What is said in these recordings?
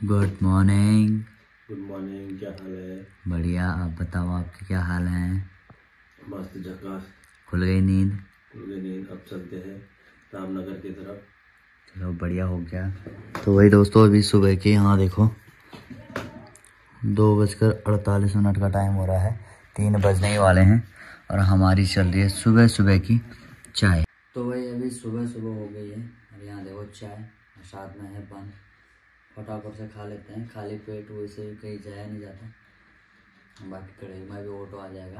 Good morning. Good morning, क्या हाल है? बढ़िया, आप बताओ आपके क्या हाल है? मस्त झकास। खुल गई नींद? खुल गई नींद। अब चलते हैं रामनगर की तरफ। चलो बढ़िया हो गया। तो वही दोस्तों, अभी सुबह के यहाँ देखो 2:48 का टाइम हो रहा है, 3 बजने ही वाले हैं और हमारी चल रही है सुबह सुबह की चाय। तो वही अभी सुबह सुबह हो गई है और यहाँ देखो चाय साथ में है बंद। फटाफट से खा लेते हैं, खाली पेट वैसे कहीं जाया नहीं जाता। बाकी कढ़ाई में भी ऑटो आ जाएगा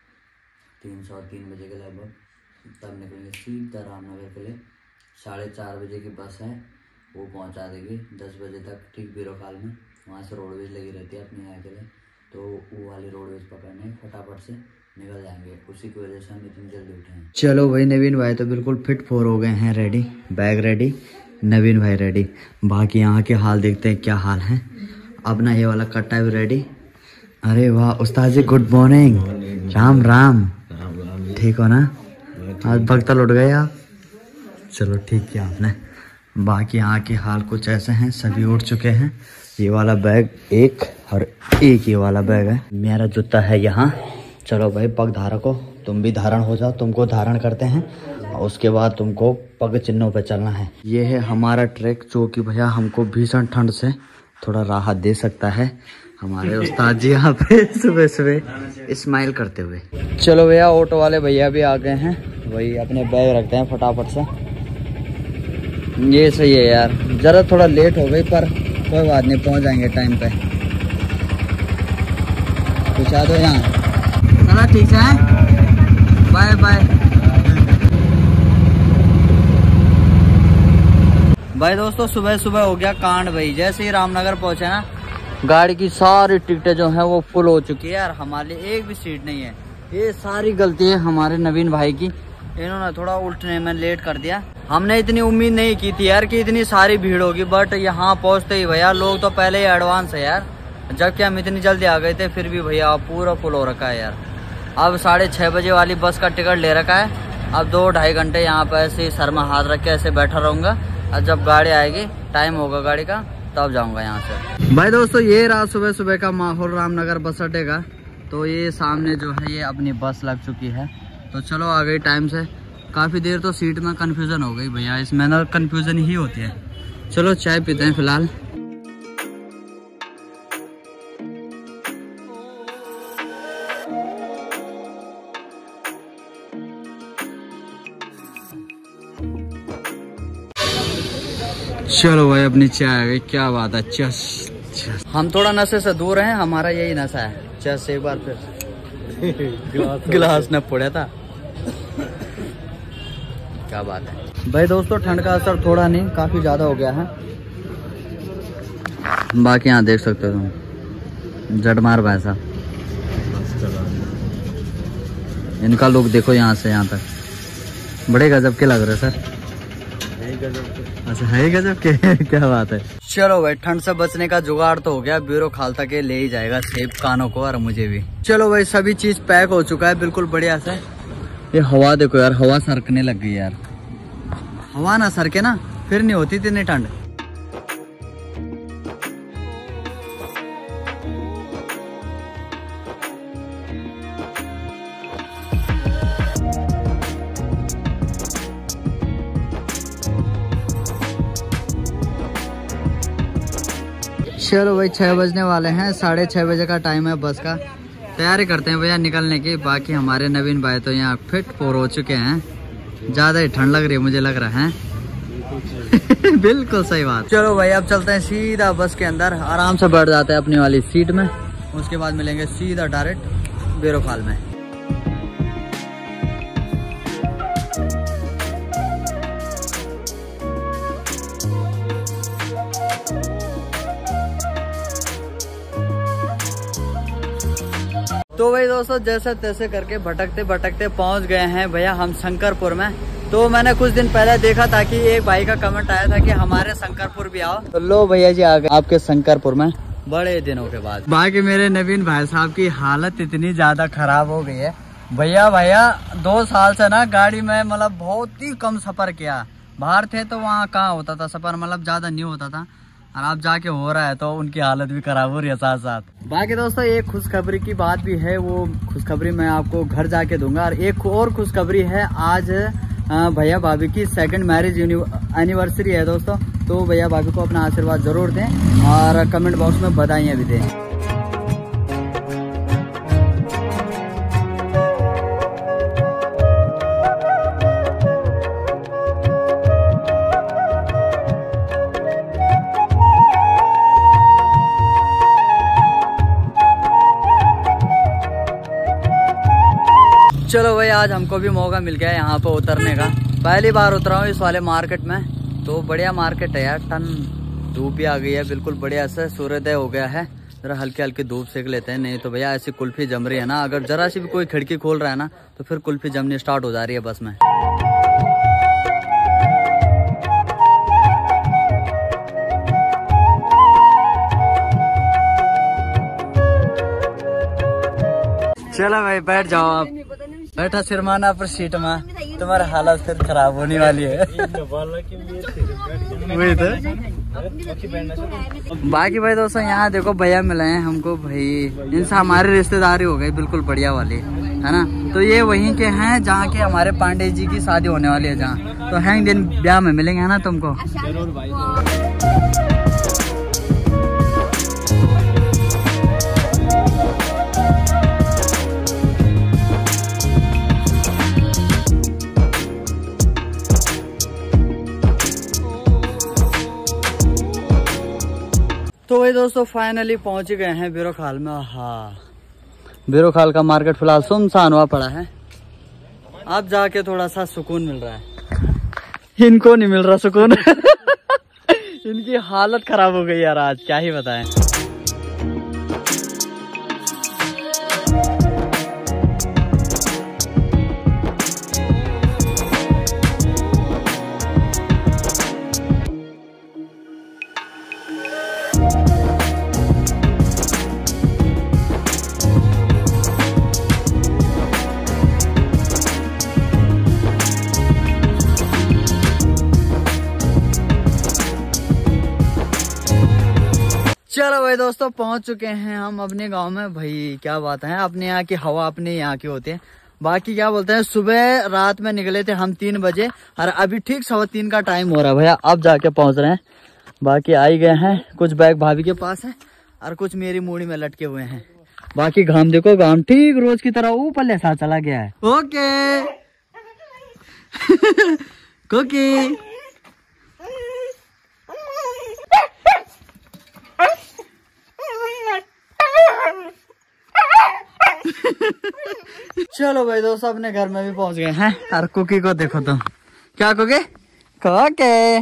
3 बजे के लगभग, तब निकलेंगे सीधा रामनगर के लिए। 4:30 बजे की बस है, वो पहुंचा देगी 10 बजे तक ठीक बीरोखाल में। वहाँ से रोडवेज लगी रहती है अपने यहाँ के लिए, तो वो वाली रोडवेज पकड़ने फटाफट से निकल जाएंगे, उसी की वजह से हम इतनी जल्दी उठे हैं। चलो भाई, नवीन भाई तो बिल्कुल फिट फोर हो गए हैं, रेडी, बैग रेडी, नवीन भाई रेडी। बाकी यहाँ के हाल देखते हैं क्या हाल है। अपना ये वाला कट्टा भी रेडी। अरे वाह उस्ताद जी, गुड मॉर्निंग। राम राम। ठीक हो ना? आज भक्तल उठ गए आप? चलो ठीक किया आपने। बाकी यहाँ के हाल कुछ ऐसे हैं, सभी उठ चुके हैं। ये वाला बैग एक और एक ये वाला बैग है। मेरा जूता है यहाँ। चलो भाई पग धारको, तुम भी धारण हो जाओ, तुमको धारण करते हैं और उसके बाद तुमको पग चिन्हों पे चलना है। ये है हमारा ट्रैक, जो कि भैया हमको भीषण ठंड से थोड़ा राहत दे सकता है। हमारे उस्ताद जी यहाँ पे सुबह सुबह स्माइल करते हुए। चलो भैया, ऑटो वाले भैया भी आ गए हैं, वही अपने बैग रखते हैं फटाफट से। ये सही है यार, जरा थोड़ा लेट हो गई पर कोई बात नहीं, पहुंच जाएंगे टाइम पे। पूछा दो यहाँ। चलो ठीक है, बाय बाय। भाई दोस्तों, सुबह सुबह हो गया कांड भाई। जैसे ही रामनगर पहुंचे ना, गाड़ी की सारी टिकटें जो हैं वो फुल हो चुकी है यार, हमारे लिए एक भी सीट नहीं है। ये सारी गलती है हमारे नवीन भाई की, इन्होंने थोड़ा उठने में लेट कर दिया। हमने इतनी उम्मीद नहीं की थी यार कि इतनी सारी भीड़ होगी, बट यहाँ पहुँचते ही भैया लोग तो पहले ही एडवांस है यार। जबकि हम इतनी जल्दी आ गए थे, फिर भी भैया पूरा फुल हो रखा है यार। अब 6:30 बजे वाली बस का टिकट ले रखा है। अब 2-2.5 घंटे यहाँ पर ऐसे ही सर में हाथ रख के ऐसे बैठा रहूँगा, और जब गाड़ी आएगी, टाइम होगा गाड़ी का, तब जाऊँगा यहाँ से। भाई दोस्तों, ये रहा सुबह सुबह का माहौल रामनगर बस अड्डे का। तो ये सामने जो है ये अपनी बस लग चुकी है, तो चलो आ गई टाइम से। काफ़ी देर तो सीट में कन्फ्यूज़न हो गई भैया, इसमें ना कन्फ्यूज़न ही होती है। चलो चाय पीते हैं फिलहाल। चलो भाई, अपनी चाय आ गई, क्या बात है। चस चस। हम थोड़ा नशे से दूर हैं, हमारा यही नशा है। चस एक बार फिर गिलास न पड़ा था। क्या बात है भाई दोस्तों, ठंड का असर थोड़ा नहीं काफी ज्यादा हो गया है। बाकी यहाँ देख सकते हो तुम, जटमार भाई साहब, इनका लुक देखो यहाँ से यहाँ तक, बड़े गजब के लग रहे सर। अच्छा है गजब के क्या बात है। चलो भाई, ठंड से बचने का जुगाड़ तो हो गया, बीरोखाल तक ले ही जाएगा सेब कानों को और मुझे भी। चलो भाई, सभी चीज पैक हो चुका है बिल्कुल बढ़िया से। ये हवा देखो यार, हवा सरकने लग गई यार। हवा ना सरके ना फिर नहीं होती इतनी ठंड। चलो भाई, 6 बजने वाले हैं, 6:30 बजे का टाइम है बस का। तैयारी करते हैं भैया निकलने की। बाकी हमारे नवीन भाई तो यहाँ फिट फोर हो चुके हैं, ज्यादा ही ठंड लग रही है मुझे लग रहा है। बिल्कुल सही बात। चलो भाई, अब चलते हैं सीधा बस के अंदर, आराम से बैठ जाते हैं अपनी वाली सीट में, उसके बाद मिलेंगे सीधा डायरेक्ट बीरोखाल में। तो भाई दोस्तों, जैसे तैसे करके भटकते भटकते पहुंच गए हैं भैया हम शंकरपुर में। तो मैंने कुछ दिन पहले देखा था कि एक भाई का कमेंट आया था कि हमारे शंकरपुर भी आओ, तो लो भैया जी आ गए आपके शंकरपुर में बड़े दिनों के बाद। बाकी मेरे नवीन भाई साहब की हालत इतनी ज्यादा खराब हो गई है भैया 2 साल से ना गाड़ी में मतलब बहुत ही कम सफर किया। बाहर थे तो वहाँ कहाँ होता था सफर, मतलब ज्यादा नहीं होता था। और अब जाके हो रहा है तो उनकी हालत भी खराब हो रही है साथ साथ। बाकी दोस्तों एक खुशखबरी की बात भी है, वो खुशखबरी मैं आपको घर जाके दूंगा। और एक और खुशखबरी है, आज भैया भाभी की 2nd मैरिज एनिवर्सरी है दोस्तों। तो भैया भाभी को अपना आशीर्वाद जरूर दें और कमेंट बॉक्स में बधाइयाँ भी दें। चलो भाई आज हमको भी मौका मिल गया यहाँ पे उतरने का। पहली बार उतरा हूँ इस वाले मार्केट में, तो बढ़िया मार्केट है यार। टन धूप भी आ गई है, बिल्कुल बढ़िया से सूर्योदय हो गया है। जरा हल्की हल्की धूप सेक लेते हैं, नहीं तो भैया ऐसी कुल्फी जम रही है ना। अगर जरा सी भी कोई खिड़की खोल रहा है ना तो फिर कुल्फी जमनी स्टार्ट हो जा रही है बस में। चलो भाई बैठ जाओ, आप बैठा सिरमाना पर सीट में, तुम्हारी हालत फिर खराब होने वाली है। वही तो। बाकी भाई दोस्तों यहाँ देखो भैया मिले हैं हमको भाई, इनसे हमारी रिश्तेदारी हो गई बिल्कुल बढ़िया वाली, है ना। तो ये वहीं के हैं जहाँ के हमारे पांडे जी की शादी होने वाली है जहाँ। तो हैंग दिन ब्याह में मिलेंगे, है ना तुमको। तो वही दोस्तों फाइनली पहुंच गए हैं बीरोखाल में। हाँ बीरोखाल का मार्केट फिलहाल सुनसान हुआ पड़ा है। अब जाके थोड़ा सा सुकून मिल रहा है, इनको नहीं मिल रहा सुकून। इनकी हालत खराब हो गई यार आज, क्या ही बताएं। चलो भाई दोस्तों पहुंच चुके हैं हम अपने गांव में। भाई क्या बात है, अपने यहाँ की हवा अपने यहाँ की होती है। बाकी क्या बोलते हैं, सुबह रात में निकले थे हम 3 बजे और अभी ठीक 3:15 का टाइम हो रहा है भैया, अब जाके पहुंच रहे हैं। बाकी आ ही गए हैं, कुछ बैग भाभी के पास है और कुछ मेरी मूड़ी में लटके हुए हैं। बाकी घाम देखो, घाम ठीक रोज की तरह ऊपर लेसा चला गया है। ओके कुकी चलो भाई दोस्तों अपने घर में भी पहुंच गए हैं। और कुकी को देखो तुम, क्या कुकी कोके।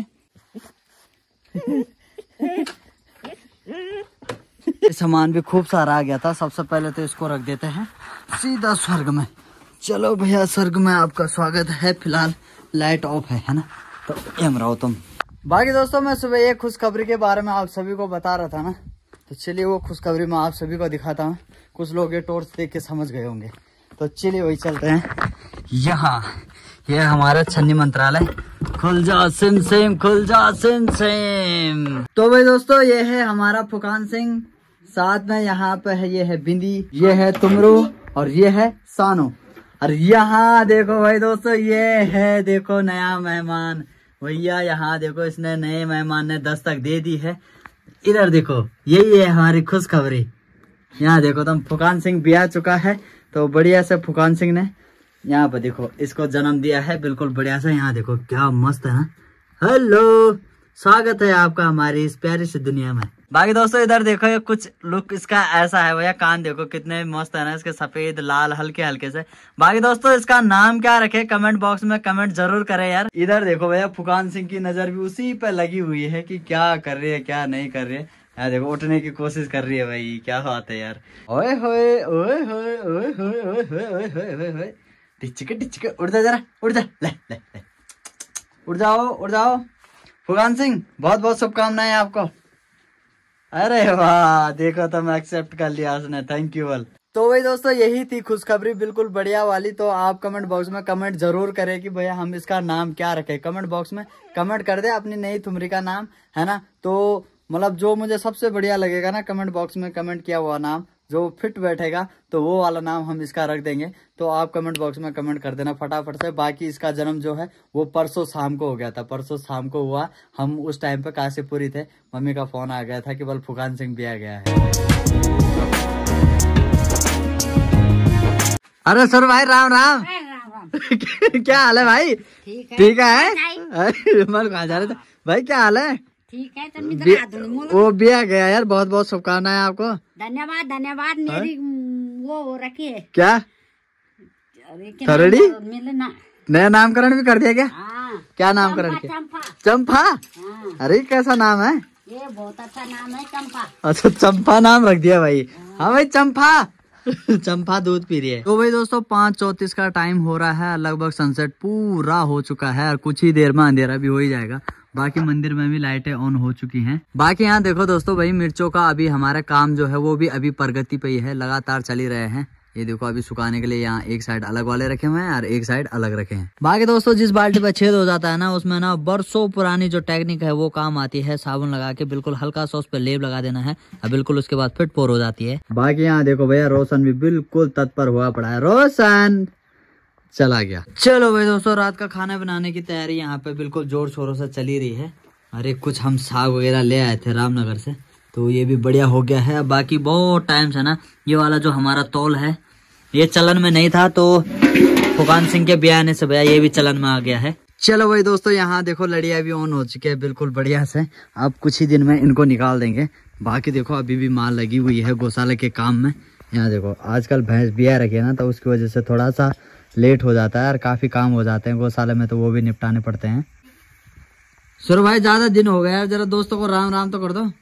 सामान भी खूब सारा आ गया था। सबसे पहले तो इसको रख देते हैं सीधा स्वर्ग में। चलो भैया स्वर्ग में आपका स्वागत है। फिलहाल लाइट ऑफ है ना, तो एम रहो तुम। बाकी दोस्तों मैं सुबह एक खुशखबरी के बारे में आप सभी को बता रहा था ना, तो चलिए वो खुशखबरी मैं आप सभी को दिखाता हूँ। कुछ लोग ये टॉर्च देख के समझ गए होंगे, तो चलिए वही चलते हैं। यहाँ ये हमारा छन्नी मंत्रालय, खुल जा सिम सिम, खुल जा सिम सिम। तो भाई दोस्तों ये है हमारा फुकान सिंह, साथ में यहाँ पे है ये है बिंदी, ये है तुमरू और ये है सानो। और यहाँ देखो भाई दोस्तों ये है देखो नया मेहमान भैया। यहाँ देखो इसने नए मेहमान ने दस्तक दे दी है। इधर देखो यही है हमारी खुशखबरी। यहाँ देखो तुम, फुकान सिंह भी आ चुका है। तो बढ़िया से फुकान सिंह ने यहाँ पे देखो इसको जन्म दिया है बिल्कुल बढ़िया से। यहाँ देखो क्या मस्त है ना। हेलो, स्वागत है आपका हमारी इस प्यारी सी दुनिया में। बाकी दोस्तों इधर देखो ये कुछ लुक इसका ऐसा है भैया। कान देखो कितने मस्त है ना इसके, सफेद लाल हल्के हल्के से। बाकी दोस्तों इसका नाम क्या रखे कमेंट बॉक्स में कमेंट जरूर करें यार। इधर देखो भैया फुकान सिंह की नजर भी उसी पे लगी हुई है कि क्या कर रही है क्या नहीं कर रही है। यार देखो उठने की कोशिश कर रही है भाई, क्या बात है यार। ओए होए ओए होए ओए होए ओए होए ओए होए होए, टिचके उड़ जा जरा, उड़ जा, ले ले ले, उड़ जाओ उड़ जाओ। फुकान सिंह बहुत बहुत शुभकामनाएं आपको। अरे वाह देखो तो मैं एक्सेप्ट कर लिया उसने, थैंक यू ऑल। तो भाई दोस्तों यही थी खुशखबरी बिल्कुल बढ़िया वाली। तो आप कमेंट बॉक्स में कमेंट जरूर करें कि भैया हम इसका नाम क्या रखें। कमेंट बॉक्स में कमेंट कर दे अपनी नई थुमरी का नाम, है ना। तो मतलब जो मुझे सबसे बढ़िया लगेगा ना, कमेंट बॉक्स में कमेंट किया हुआ नाम जो फिट बैठेगा तो वो वाला नाम हम इसका रख देंगे। तो आप कमेंट बॉक्स में कमेंट कर देना फटाफट से। बाकी इसका जन्म जो है वो परसों शाम को हो गया था, परसों शाम को हुआ। हम उस टाइम पे काशीपुरी थे, मम्मी का फोन आ गया था कि बल फुकान सिंह भी आ गया है। अरे सर भाई राम राम। क्या हाल है भाई? ठीक है। मन कहा जा रहे थे भाई, क्या हाल है? ठीक है। वो भी आ गया यार, बहुत बहुत शुभकामनाएं आपको। धन्यवाद धन्यवाद। मेरी वो रखी है क्या खरड़ी? नया नामकरण भी कर दिया क्या? क्या नामकरण किया? चंपा। अरे कैसा नाम है? ये बहुत अच्छा नाम है, चंपा। अच्छा चंपा नाम रख दिया भाई। हाँ भाई चंपा। चंपा दूध पी रही है। तो भाई दोस्तों 5:34 का टाइम हो रहा है, लगभग सनसेट पूरा हो चुका है और कुछ ही देर में अंधेरा भी हो ही जाएगा। बाकी मंदिर में भी लाइटें ऑन हो चुकी हैं। बाकी यहाँ देखो दोस्तों भाई, मिर्चों का अभी हमारा काम जो है वो भी अभी प्रगति पे ही है, लगातार चल ही रहे हैं। ये देखो अभी सुखाने के लिए यहाँ एक साइड अलग वाले रखे हुए हैं और एक साइड अलग रखे हैं। बाकी दोस्तों जिस बाल्टी पे छेद हो जाता है ना, उसमें ना बरसों पुरानी जो टेक्निक है वो काम आती है। साबुन लगा के बिल्कुल हल्का सा उस पे लेप लगा देना है और बिल्कुल उसके बाद फिट पोर हो जाती है। बाकी यहाँ देखो भैया रोशन भी बिल्कुल तत्पर हुआ पड़ा है। रोशन चला गया। चलो भाई दोस्तों रात का खाना बनाने की तैयारी यहाँ पे बिल्कुल जोर शोरों से चली रही है। अरे कुछ हम साग वगैरह ले आए थे रामनगर से, तो ये भी बढ़िया हो गया है। बाकी बहुत टाइम से ना ये वाला जो हमारा तौल है ये चलन में नहीं था, तो फुकान सिंह के ब्याह आने से भैया ये भी चलन में आ गया है। चलो भाई दोस्तों यहाँ देखो लड़िया भी ऑन हो चुकी है बिल्कुल बढ़िया से। अब कुछ ही दिन में इनको निकाल देंगे। बाकी देखो अभी भी माल लगी हुई है गौशाला के काम में। यहाँ देखो आजकल भैंस ब्याह रखी है ना, तो उसकी वजह से थोड़ा सा लेट हो जाता है और काफी काम हो जाते हैं गौशाला में, तो वो भी निपटाने पड़ते हैं। सुर भाई ज्यादा दिन हो गया यार, जरा दोस्तों को राम राम तो कर दो।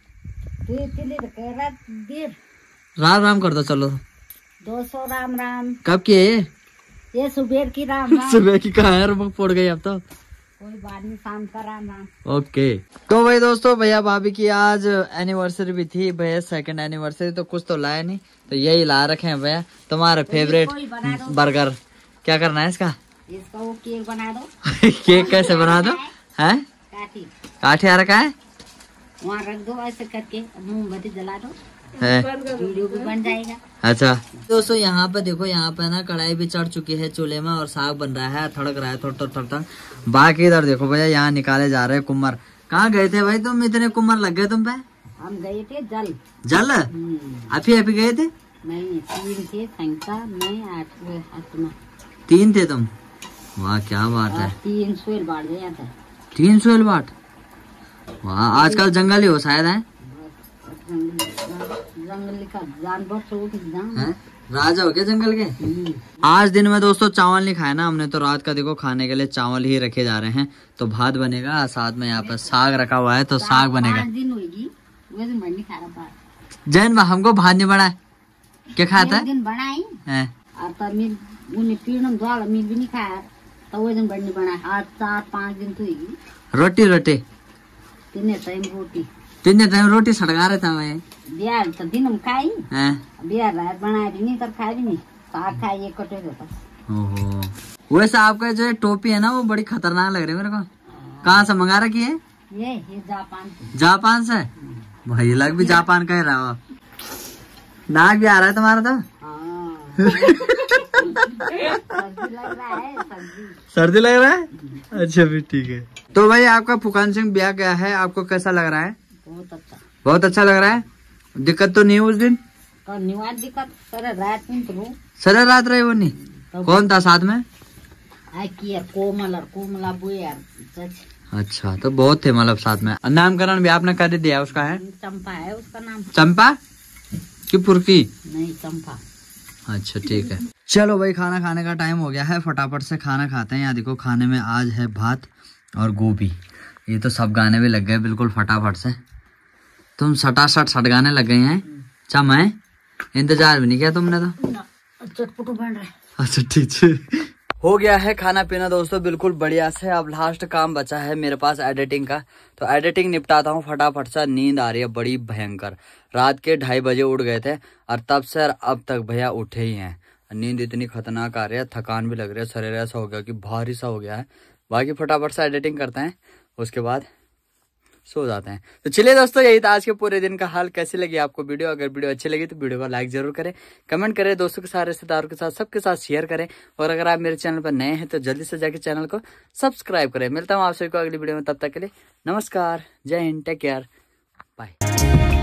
राम राम कर दो। चलो 200 राम राम। कब किए ये सुबह की राम राम। सुबह की कहा यार, मुख फोड़ गई अब तो। कोई बात नहीं, शाम का राम राम। ओके तो भाई दोस्तों भैया भाभी की आज एनिवर्सरी भी थी भैया, सेकंड एनिवर्सरी, तो कुछ तो लाया नहीं, तो यही ला रखे हैं भैया तुम्हारे फेवरेट बर्गर। क्या करना है इसका वो केक बना दो। केक कैसे बना दो? है काठी आ रखा है, वहाँ रख दो ऐसे करके, मोमबत्ती जला दो है, वीडियो भी बन जाएगा। अच्छा दोस्तों यहाँ पे देखो, यहाँ पे ना कढ़ाई भी चढ़ चुकी है चूल्हे में और साग बन रहा है, थड़क रहा है थोड़ा। बाकी इधर देखो भैया यहाँ निकाले जा रहे हैं कुम्मर। कहाँ गए थे भाई तुम, इतने कुम्मर लग गए तुम पे? हम गए थे जल अभी गए थे? नहीं 3 थे, संख्या में 8 3 थे तुम। वाह क्या बात है। 300 बांट गया था। 300 बांट। वाह आजकल जंगल ही हो शायद है। जंगल का जानवर राजा हो गया जंगल के। आज दिन में दोस्तों चावल नहीं खाया ना हमने, तो रात का देखो खाने के लिए चावल ही रखे जा रहे हैं। तो भात बनेगा, साथ में यहाँ पर साग रखा हुआ है, तो साग बनेगा। जैन हमको भात नहीं बढ़ा, क्या खाता है? रोटी तीन टाइम रोटी सड़का रहे था मैं। बिहार तो दिन हम खाई, बिहार रात बनाए भी नहीं, तर खाए भी नहीं, साग खाई एक कटे देता। ओहो वैसे आपका जो टोपी है ना वो बड़ी खतरनाक लग रही है मेरे को। कहाँ से मंगा रखी है? ये जापान से। भाई लग भी जापान का ही रहा हो। नाक भी आ रहा है तुम्हारा तो। सर्दी लग रहा है। अच्छा फिर ठीक है। तो भाई आपका फुकान सिंह ब्याह गया है, आपको कैसा लग रहा है? बहुत अच्छा लग रहा है। दिक्कत तो नहीं उस दिन? दिक्कत सारा रात रहे वो नहीं। कौन था साथ में? कोमल और कोमला बुआ। अच्छा तो बहुत थे मतलब साथ में। नामकरण भी आपने कर दिया उसका? है चंपा है उसका नाम। चंपा की पुरकी? नहीं चंपा। अच्छा ठीक है। चलो भाई खाना खाने का टाइम हो गया है, फटाफट से खाना खाते हैं। यहाँ देखो खाने में आज है भात और गोभी। ये तो सब गाने भी लग गए बिल्कुल फटाफट से। तुम सट गाने लग गए हैं। चम है, इंतजार भी नहीं किया तुमने तो। चटपटू बन रहा है। अच्छा ठीक है। हो गया है खाना पीना दोस्तों बिल्कुल बढ़िया से। अब लास्ट काम बचा है मेरे पास एडिटिंग का, तो एडिटिंग निपटाता हूँ फटाफट से। नींद आ रही है बड़ी भयंकर। रात के 2:30 बजे उठ गए थे और तब से अब तक भैया उठे ही हैं। नींद इतनी खतरनाक आ रही है, थकान भी लग रही है, शरीर ऐसा हो गया कि भारी सा हो गया है। बाकी फटाफट से एडिटिंग करते हैं, उसके बाद सो जाते हैं। तो चलिए दोस्तों, यही था आज के पूरे दिन का हाल। कैसी लगी आपको वीडियो? अगर वीडियो अच्छी लगी तो वीडियो को लाइक जरूर करें, कमेंट करें, दोस्तों के साथ, रिश्तेदारों के साथ, सबके साथ शेयर करें। और अगर आप मेरे चैनल पर नए हैं तो जल्दी से जाकर चैनल को सब्सक्राइब करें। मिलता हूँ आप सभी को अगली वीडियो में, तब तक के लिए नमस्कार, जय हिंद, टेक केयर, बाय।